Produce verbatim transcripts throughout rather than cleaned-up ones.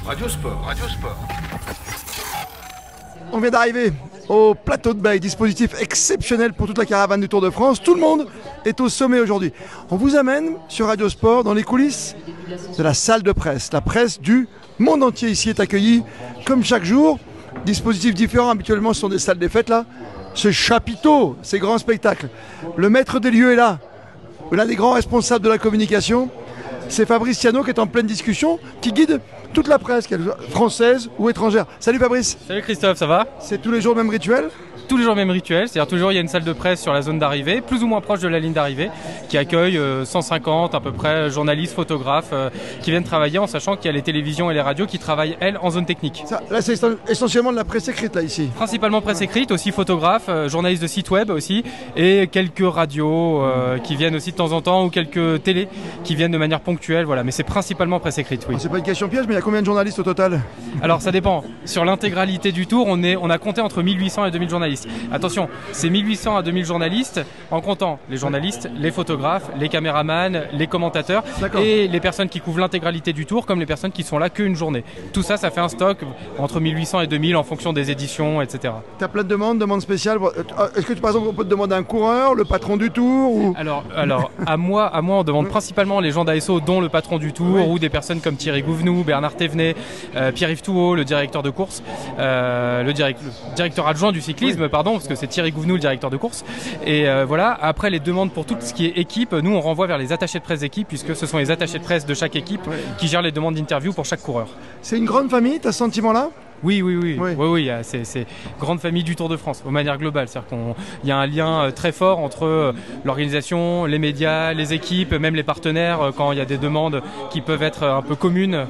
Radio Sport, Radio Sport. On vient d'arriver au plateau de Baye, dispositif exceptionnel pour toute la caravane du Tour de France. Tout le monde est au sommet aujourd'hui. On vous amène sur Radio Sport dans les coulisses de la salle de presse. La presse du monde entier ici est accueillie comme chaque jour. Dispositifs différents, habituellement ce sont des salles des fêtes là. Ce chapiteau, ces grands spectacles. Le maître des lieux est là, l'un des grands responsables de la communication. C'est Fabrice Thianot qui est en pleine discussion, qui guide toute la presse, qu'elle soit française ou étrangère. Salut Fabrice. Salut Christophe, ça va? C'est tous les jours le même rituel? Tous les jours le même rituel, c'est-à-dire toujours il y a une salle de presse sur la zone d'arrivée, plus ou moins proche de la ligne d'arrivée, qui accueille euh, cent cinquante à peu près journalistes, photographes euh, qui viennent travailler, en sachant qu'il y a les télévisions et les radios qui travaillent elles en zone technique. Ça, là c'est essentiellement de la presse écrite là ici. Principalement presse écrite, aussi photographes, euh, journalistes de sites web aussi, et quelques radios euh, qui viennent aussi de temps en temps, ou quelques télés qui viennent de manière ponctuelle, voilà. Mais c'est principalement presse écrite, oui. C'est pas une question piège, mais il y a combien de journalistes au total? Alors ça dépend. Sur l'intégralité du tour, on, est, on a compté entre mille huit cents et deux mille journalistes. Attention, c'est mille huit cents à deux mille journalistes en comptant les journalistes, les photographes, les caméramans, les commentateurs et les personnes qui couvrent l'intégralité du tour, comme les personnes qui sont là qu'une journée. Tout ça, ça fait un stock entre mille huit cents et deux mille en fonction des éditions, et cetera. Tu as plein de demandes, demandes spéciales. Est-ce que par exemple on peut te demander un coureur, le patron du tour ou... Alors, alors à, moi, à moi, on demande principalement les gens d'A S O, dont le patron du tour, oui. Ou des personnes comme Thierry Gouvenou, Bernard Thévenet, euh, Pierre-Yves Touot, le directeur de course, euh, le, direct, le directeur adjoint du cyclisme, oui. Pardon, parce que c'est Thierry Gouvenou, le directeur de course. Et euh, voilà, après les demandes pour tout ce qui est équipe, nous on renvoie vers les attachés de presse d'équipe, puisque ce sont les attachés de presse de chaque équipe, oui. Qui gèrent les demandes d'interview pour chaque coureur. C'est une grande famille, tu as ce sentiment-là? Oui, oui, oui, oui, oui, oui, c'est grande famille du Tour de France, de manière globale. C'est-à-dire qu'il y a un lien très fort entre l'organisation, les médias, les équipes, même les partenaires, quand il y a des demandes qui peuvent être un peu communes.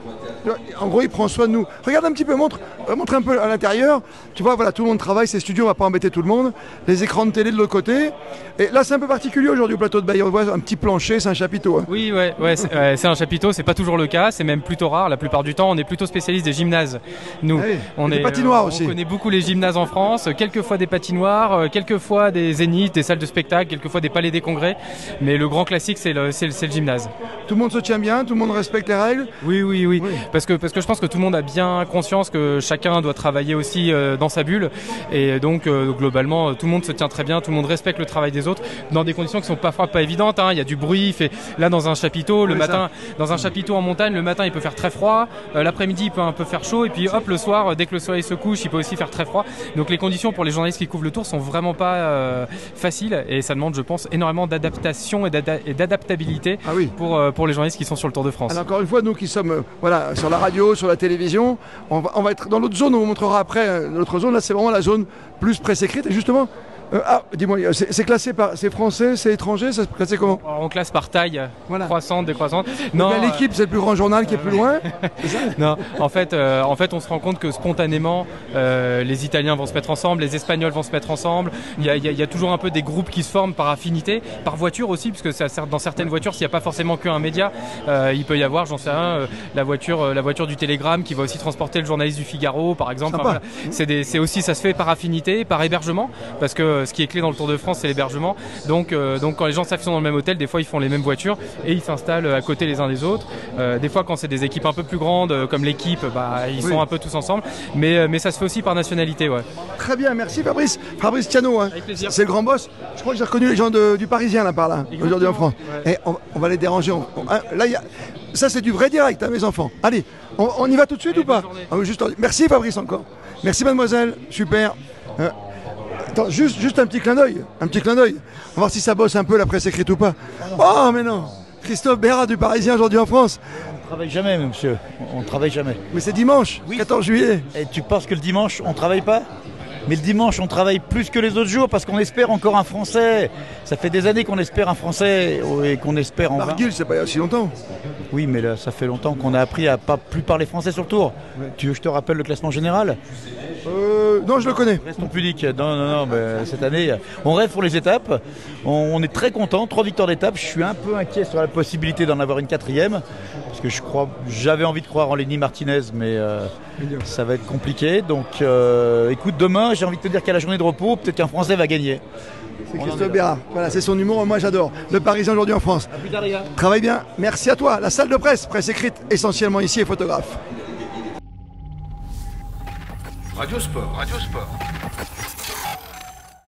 En gros, il prend soin de nous. Regarde un petit peu, montre, montre un peu à l'intérieur. Tu vois, voilà, tout le monde travaille, ces studios, on va pas embêter tout le monde. Les écrans de télé de l'autre côté. Et là, c'est un peu particulier aujourd'hui au plateau de Baye. On voit un petit plancher, c'est un chapiteau. Hein. Oui, ouais, ouais, c'est euh, un chapiteau. C'est pas toujours le cas, c'est même plutôt rare. La plupart du temps, on est plutôt spécialiste des gymnases. Nous, ah oui, on des est patinoires euh, aussi. On connaît beaucoup les gymnases en France. Quelquefois des patinoires, euh, quelquefois des zéniths, des salles de spectacle, quelquefois des palais des congrès. Mais le grand classique, c'est le, le, le gymnase. Tout le monde se tient bien, tout le monde respecte les règles. Oui, oui, oui. oui. Parce que parce que je pense que tout le monde a bien conscience que chacun doit travailler aussi euh, dans sa bulle, et donc euh, globalement tout le monde se tient très bien, tout le monde respecte le travail des autres dans des conditions qui sont parfois pas évidentes, hein. Il y a du bruit, il fait... là dans un chapiteau le oui, matin, ça. Dans un chapiteau en montagne, le matin il peut faire très froid, euh, l'après-midi il peut un peu faire chaud, et puis hop le soir, dès que le soleil se couche, il peut aussi faire très froid. Donc les conditions pour les journalistes qui couvrent le tour sont vraiment pas euh, faciles, et ça demande, je pense, énormément d'adaptation et d'adaptabilité ah oui. pour, euh, pour les journalistes qui sont sur le Tour de France. Alors encore une fois, nous qui sommes euh, voilà, sur la radio, sur la télévision, on va, on va être dans l'autre zone, on vous montrera après l'autre zone. Là c'est vraiment la zone plus presse écrite, et justement euh, ah dis-moi, c'est classé par, c'est français, c'est étranger, c'est classé comment? Alors, on classe par taille, voilà. Croissante, décroissante. Non, l'équipe c'est le plus grand journal qui est plus loin. Non, en fait, euh, en fait on se rend compte que spontanément euh, les Italiens vont se mettre ensemble, les Espagnols vont se mettre ensemble. Il y a, il y a, il y a toujours un peu des groupes qui se forment par affinité, par voiture aussi, parce que ça, dans certaines voitures, s'il n'y a pas forcément qu'un média, euh, il peut y avoir, j'en sais rien, euh, la voiture, euh, la voiture du Télégramme qui va aussi transporter le journaliste du Figaro, par exemple. Enfin, voilà. C'est aussi, ça se fait par affinité, par hébergement, parce que ce qui est clé dans le Tour de France, c'est l'hébergement. Donc, euh, donc quand les gens s'affichent dans le même hôtel, des fois ils font les mêmes voitures et ils s'installent à côté les uns des autres. Euh, des fois, quand c'est des équipes un peu plus grandes, euh, comme l'équipe, bah, ils oui. sont un peu tous ensemble. Mais, euh, mais ça se fait aussi par nationalité, ouais. Très bien, merci Fabrice. Fabrice Thianot, hein. C'est le grand boss. Je crois que j'ai reconnu les gens de, du Parisien là par là, aujourd'hui en France. Ouais. Et on, on va les déranger. On, on, hein, là, y a, ça c'est du vrai direct, hein, mes enfants. Allez, on, on y va tout de suite. Allez, ou pas ah, juste, merci Fabrice encore. Merci mademoiselle, super. Euh, Attends, juste, juste un petit clin d'œil, un petit clin d'œil. On va voir si ça bosse un peu la presse écrite ou pas. Oh mais non, Christophe Bérat du Parisien aujourd'hui en France. On ne travaille jamais, monsieur. On ne travaille jamais. Mais c'est dimanche, oui. quatorze juillet. Et tu penses que le dimanche, on ne travaille pas? Mais le dimanche, on travaille plus que les autres jours parce qu'on espère encore un Français. Ça fait des années qu'on espère un Français et qu'on espère en Barguil, c'est pas il y a si longtemps. Oui, mais là, ça fait longtemps qu'on a appris à pas plus parler français sur le Tour. Ouais. Tu veux que je te rappelle le classement général? euh, Non, je le connais. Restons pudiques. Non, non, non, mais cette année, on rêve pour les étapes. On, on est très content. Trois victoires d'étape. Je suis un peu inquiet sur la possibilité d'en avoir une quatrième. Parce que je crois, j'avais envie de croire en Lenny Martinez, mais euh, ça va être compliqué. Donc, euh, écoute, demain, j'ai envie de te dire qu'à la journée de repos, peut-être qu'un Français va gagner. C'est Christophe Bérat. Voilà, c'est son humour. Moi, j'adore. Le Parisien aujourd'hui en France. Travaille bien. Merci à toi. La salle de presse, presse écrite essentiellement ici et photographe. Radio Sport. Radio Sport.